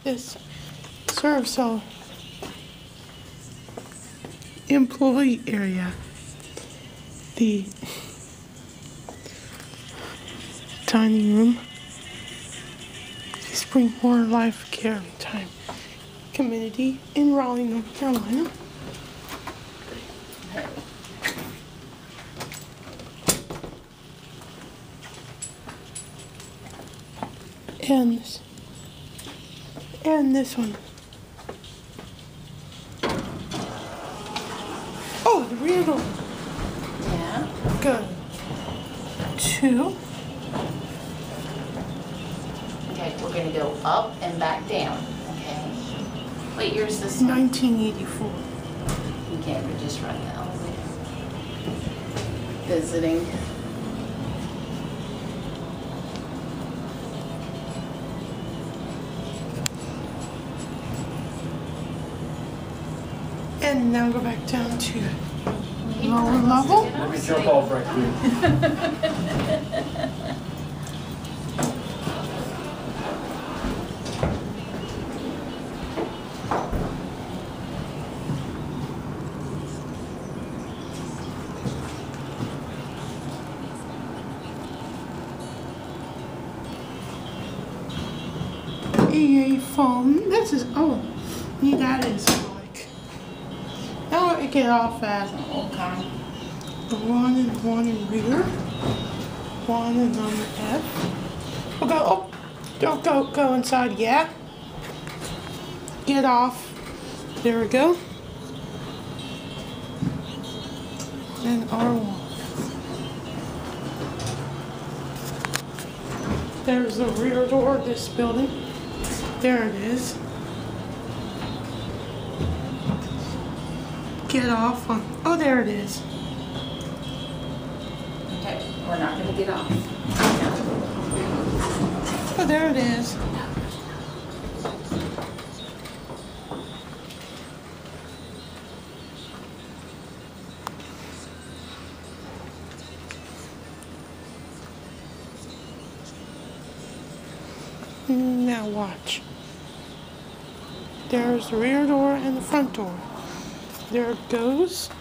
This serves our employee area. The dining room. The Springmore Life Care Time Community in Raleigh, North Carolina. And this one. Oh, the rear door. Yeah. Go to. Okay, we're gonna go up and back down. Okay. What year is this? 1984. You can't just run the elevator. Visiting. And now go back down to lower level. Let me jump off right quick. EA phone. This is, oh, yeah, that is like. Now I get off at Okay. the one in rear. One and on the F. We'll go, oh, go inside, yeah. Get off. There we go. And R1. There's the rear door of this building. There it is. Get off on, oh, there it is. Okay, we're not gonna get off. Oh, there it is. Now watch. There's the rear door and the front door. There it goes.